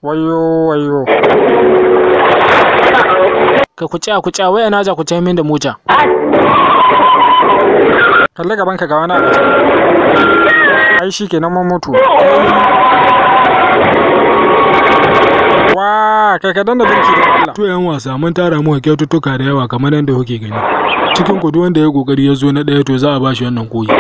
wayo Ka ku ci waya na ja ku ci min da mota. kalle gaban ka ga wani abu ai shikenan mun mutu kai ka danna birki da Allah. To yan wasa mun tara mu kyaututtuka da yawa kamar yadda kuke gani. Cikin ku duk wanda ya kokari ya zo na daya to za a bashi wannan koyi.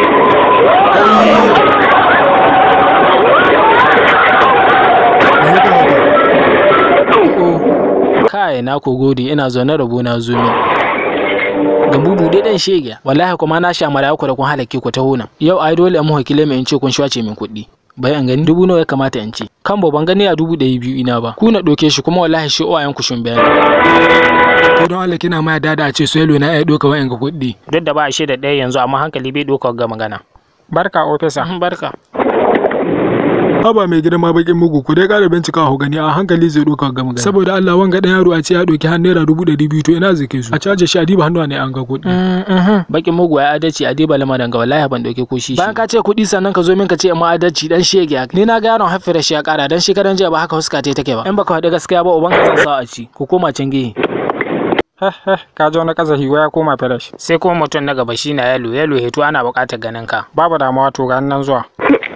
Kai na ko gode ina zaune rabo na zo min. Ga bubu dai dan shege. Wallahi kuma na sha mara ku da kun halake ku ta hona. Yau ai dole mu hakile mai in ce kun shwace min kuɗi. Bai an gani 1000 nawa ya kamata in ce. Kan ban gani a 200 ina ba. Ku na doke shi kuma wallahi shi uwayen ku shun bayani. To don Allah kina ma dada a ce Soyelo na ya doka wayan ga kuɗi. Duk da ba a da ɗaya yanzu amma hankali bai doka ga magana. Barka ofisa. Barka. Haba mai girma bakin mugu ku dai ƙara bincika ku gani a hankali zai doka ga magana. Saboda Allah wanga dan yaro a ce ya doki har naira 200 to ina zake su. A caje shi a diba hannuwa ne an ga kuɗi. Bakin mugu ya adalci a diba lamarin ga wallahi ban doke ko shi. Bayan ka ce kuɗi sannan ka zo min ka ce ma adalci dan shege. Ni na ga yaron haffira shi ya ƙara dan shi karan jiya ba haka huska take ba. In baka faɗi gaskiya ba uban ka zan sa a ci. Ku koma can gehe. Ka ji wani kazahi ya koma fresh. Sai kuma mutum na gaba shi na yalo heto ana buƙatar ganin ka. Babu damuwa to ga nan zuwa.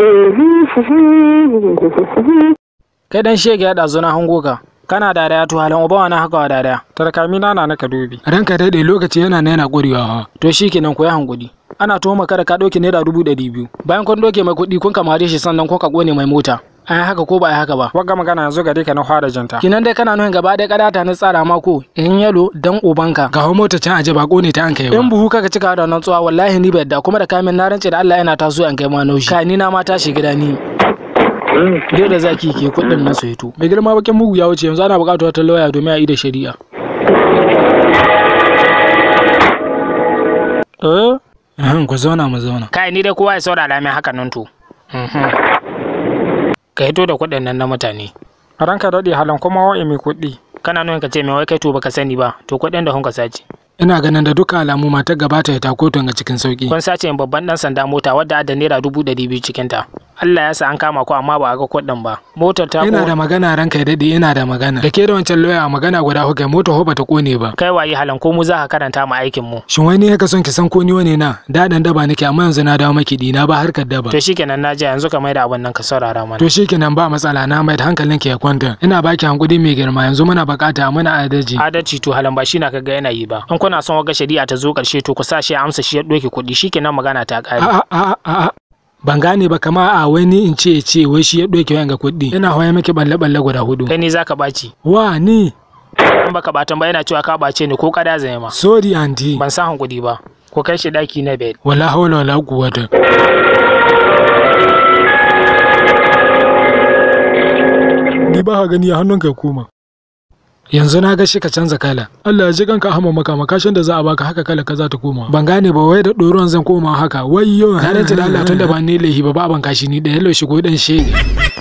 Kai dan shege ya dazo na hango ka. Kana dariya to halin uba wani haka wa dariya. Tarkami na naka dubi. Ranka daidai lokaci yana ƙurewa. To shikenan ku yi hankudi. Ana tuhuma kada ka ɗauki naira 200. Bayan kun doke mai kuɗi kun kamare shi sannan kun ka ƙone mai mota. Ai haka ko ba ai haka ba. Wagga magana yanzu gare ka na fara jinta. Kinan dai kana nuhin gaba ɗaya kadata na tsara mako in yalo dan ubanka. Ga hawo mota can aje ba ƙone ta an kai ba. In buhu kaga cika da nan tsuwa wallahi ni bai yadda kuma da kamin na rance da Allah yana taso an kai ma naushi. Kai ni na ma tashi gida ni. Dai da zaki ke kuɗin nan su hito. Mai girma bakin mugu ya wuce yanzu ana buƙatar wata lawyer domin a yi da shari'a. Ku zauna mu zauna. Kai ni dai kowa ya saurara min haka nan to. Ka hito da kuɗin nan na mutane. Ranka daɗe halin kuma wa'i mai kuɗi. Kana nuna ka ce mai wai kai to baka sani ba to kuɗin da kun ka sace. Ina ganin da dukkan alamu matar gabata ya ta kotun ga cikin sauki. Kun sace in babban dan sanda mota wadda adda naira 200 cikin ta. Allah ya sa an kama ku amma ba a ga kuɗin ba. Motar ta ina da magana ranka ya dade ina da magana. Da ke da wancan lawyer magana guda hukai motar ho bata kone ba. Kai waye halan ko mu za ka karanta mu aikin mu. Shin wai ne ka son ki san ko ni wane na? Dadan daba nake amma yanzu na dawo maki dina ba harkar daba. To shikenan na ji yanzu ka mai da abun nan ka saurara mana. To shikenan ba matsala na mai da hankalin ki ya kwanta. Ina baki hankudi mai girma yanzu muna bukata muna adalci. Adalci to halan ba shi na kaga yana yi ba. In kuna son waga shari'a ta zo karshe to ku sa shi amsa shi ya doke kuɗi shikenan magana ta kare. A ban gane ba kama a wani in ce wai shi ya doke wayan ga kuɗi. Ina hoya miki balle guda 4. Kai ni zaka baci. Wa ni? In baka batan ba yana cewa ka bace ni ko kada zai ma. Sorry aunty. Ban san hankudi ba. Ko kai shi daki na bed. Wala hawla wala quwwata. Ni ba ka gani hannunka ya koma. Yanzu na ga shi ka canza kala. Allah ya ji kanka hama maka makashin da za a baka haka kala ka za ta koma. Ban gane ba wai da doron zan koma haka. Wayyo na rance da Allah tun da ba ni lehi ba ban kashi ni da yallo shigo dan shege.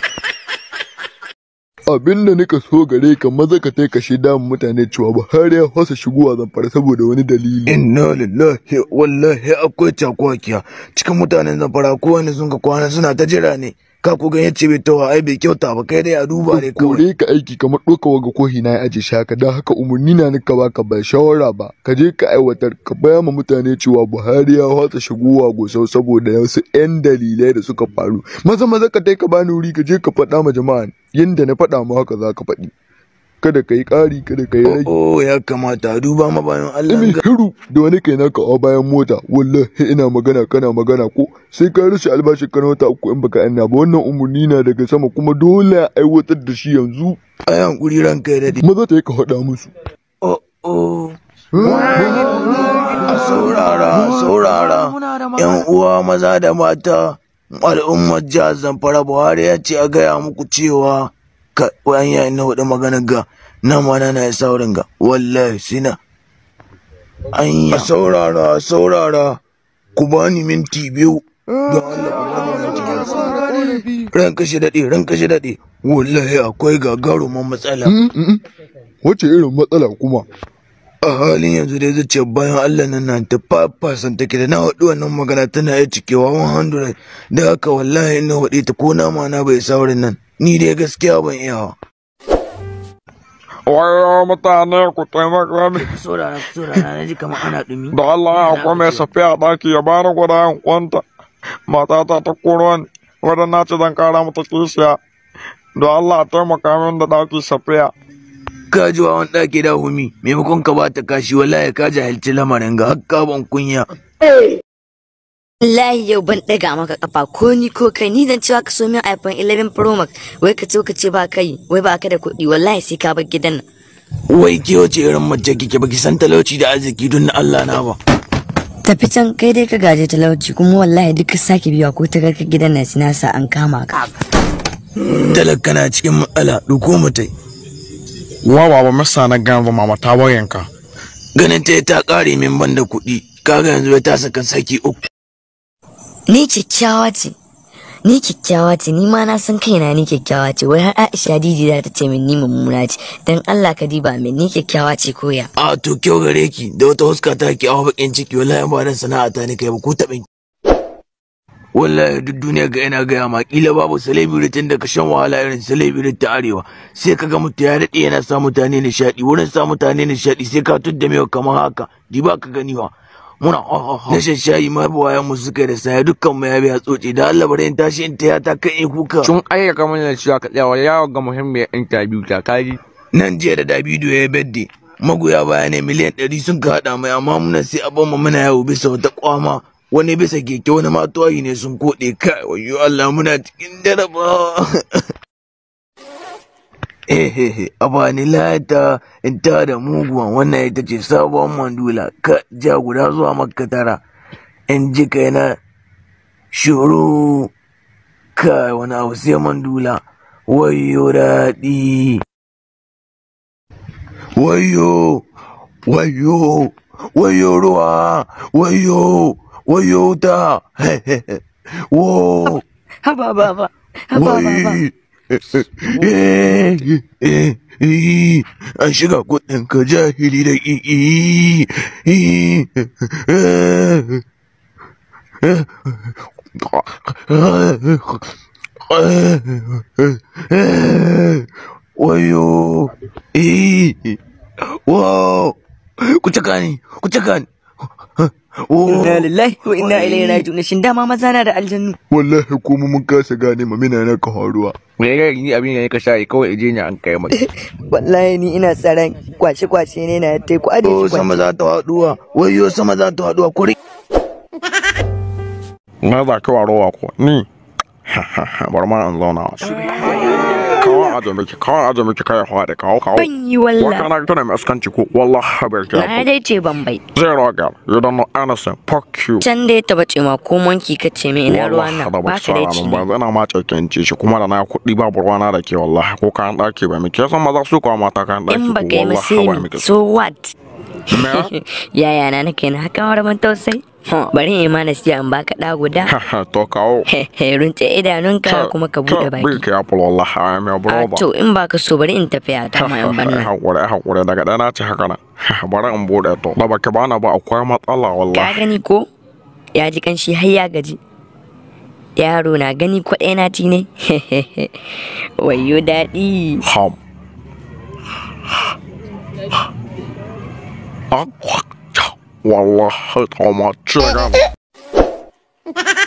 Abin da nika so gare ka maza ka tai ka shaida mutane cewa Buhari ya fasa shigowa Zamfara saboda wani dalili. Inna lillahi wallahi akwai cakwakiya cikin mutanen Zamfara ko wani sun ka kwana suna ta jira ne. Ka ku gan yace bai tawa ai bai kyauta ba kai dai a duba ne kawai. Kore ka aiki kamar doka waga kohi na ya aje shi haka dan haka umurni na nika baka ba shawara ba. Ka je ka aiwatar ka baya ma mutane cewa Buhari ya fasa shigowa Gusau saboda wasu 'yan dalilai da suka faru. Maza ka tai ka bani wuri ka je ka faɗa ma jama'a yanda na faɗa ma haka za ka faɗi. Kada ka yi ƙari kada ka yi rage. Ya kamata a duba ma bayan Allah. Imi hiru da wani kai naka a bayan mota wallahi ina magana kana magana ko sai ka rushe albashin kana wata 3 in baka anna ba wannan umurni na daga sama kuma dole a aiwatar da shi yanzu. Ai hankuri ranka ya dade. Maza ta yi ka faɗa musu. A saurara yan uwa maza da mata al'ummar jihar Zamfara Buhari ya ce a gaya muku cewa wayan yayin na hudu maganar ga na mana na ya saurin ga wallahi sina anya saurara ku bani minti 2 don Allah ku bani minti 2 ranka shi dade wallahi akwai gagarumin matsala. Wace irin matsala kuma? A halin yanzu dai zuciyar bayan Allah nan na ta fafasan take da na hudu wannan magana tana ya cikewa 100 da haka wallahi ina hudu ta ko nama na bai saurin nan ni dai gaskiya ban iya. Wayo mutane ku taimaka min. Saurara na ji kamar ana dumi. Da Allah akwai mai safiya a ɗaki ya bani guda yan kwanta. Matata ta koro ni, wadda na ce zan kara mata kishiya. Da Allah taimaka min da ɗaki safiya. Ka ji wa wani ɗaki da humi, maimakon ka ba ta kashi wallahi ka jahilci lamarin ga hakka ban kunya. Wallahi yau ban ɗaga maka kafa ko ni ko kai ni zan cewa ka so min iPhone 11 Pro Max wai ka ce ba kai wai ba ka da kuɗi wallahi sai ka bar gidan nan. Wai ke wace irin mace kike baki san talauci da arziki don na Allah na ba. Tafi can kai dai ka gaje talauci kuma wallahi duk ka sake biya ko ta ka gidan nan na sa an kama ka. Talaka na cikin matsala duko mutai. Wa baba masa na gama mama ta wayanka. Ganin ta ƙare min banda kuɗi kaga yanzu ta saka saki 3. Ni kyakkyawa ce ni ma na san kaina ni kyakkyawa ce wai har Aisha Didi za ta ce min ni mummuna ce dan Allah ka diba min ni kyakkyawa ce koya. A to kyau gare ki da wata huska ta ki awa bakin ciki wallahi ba dan sana'a ta ne kai ba ko taɓin. Wallahi duk duniya ga ina gaya ma kila babu celebrity da ka shan wahala irin celebrity ta arewa sai kaga mutum ya daɗe yana sa mutane nishaɗi wurin sa mutane nishaɗi sai ka tudda mewa kamar haka diba ka gani wa. Muna na shashayi ma bawayan mu suka da saya dukkan mu ya biya tsoci da Allah bare in tashi in taya ta kan kuka. Sun ayyaka mana cewa ka tsaya yawo ga muhimmiyar interview ta kaji. Nan jiya da Davido ya bedde magoya baya ne miliyan 100 sun ka hada mai amma muna sai abin mu muna yawo bisa wata kwama wani bisa keke wani ma tuwayi ne sun kode kai wayo Allah muna cikin daraba. Abani lata in ta da muguwan wannan ita ce sabon mandula ka ja guda zuwa makka tara in ji kai na shuru ka wani abu sai mandula wayo daɗi wayo ruwa wayo ta wo Haba. an shiga kudin ka jahili da wayo wow ku caka ni Inna lillahi wa inna ilaihi raji'un shin dama maza na da aljannu. Wallahi kuma mun kasa gane mamina na ka haruwa. Me ga ni abin ne ka shayi kawai je ni an kai maka. Wallahi ni ina tsaron kwace ne na tai ku ade shi sama za ta haduwa wayo sama za ta haduwa kuri. Na za ka warowa ko ni. Bar ma an zauna. Kawai aje miki kai hawa kawo. Ban yi wallahi. Wakana tana mai askanci ko wallahi bai ta. Na dai ce ban bai. Zero girl, you don't know anything. Fuck you. Can dai ta bace ma ko monki kace me ina ruwa na ba ka dai ci. Ba zan ma cakenci shi kuma da na kuɗi babu ruwana da ke wallahi ko kan daki ba miki san maza su ko mata kan daki in ba kai misi so what? Yaya na nake na haka war ban tausayi. Bari in ma na siya in baka da guda. To kawo. Runce idanunka kuma ka bude baki. Bai kai apple wallahi I am your brother. To in baka so bari in tafiya ta ma in banna. Hakuri daga dana ce haka nan. Bari in bude to. Da baki bana ba akwai matsala wallahi. Ka gani ko? Ya ji kanshi har ya gaji. Yaro na gani kwaɗai na ci ne. Wayo daɗi. Wallahi ta ma ce gana.